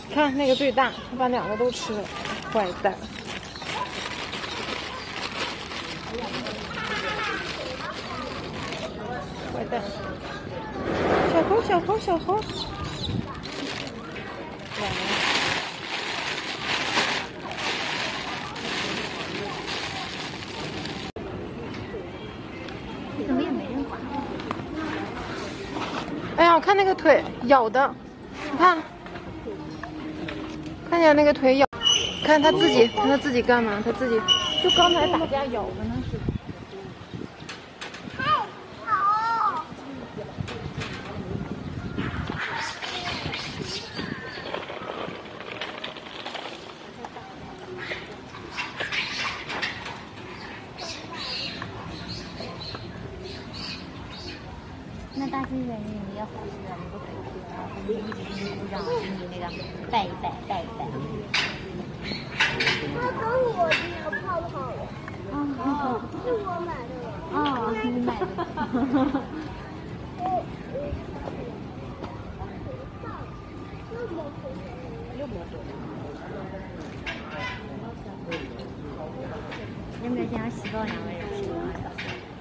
看那个最大，他把2个都吃了，坏蛋！坏蛋！小猴，小猴，小猴！ 怎么也没人管？ 哎呀，我看那个腿咬的，你看，看见那个腿咬，看他自己，看他自己干嘛？他自己就刚才打架咬的呢是。 那大猩猩你也好吃啊，你不可以吃啊，他们一直给你鼓掌，给你那个拜一拜，拜一拜。 他等我这个泡泡了。哦，是我买的。 哦，你买的。要不要先让洗澡2个人吃？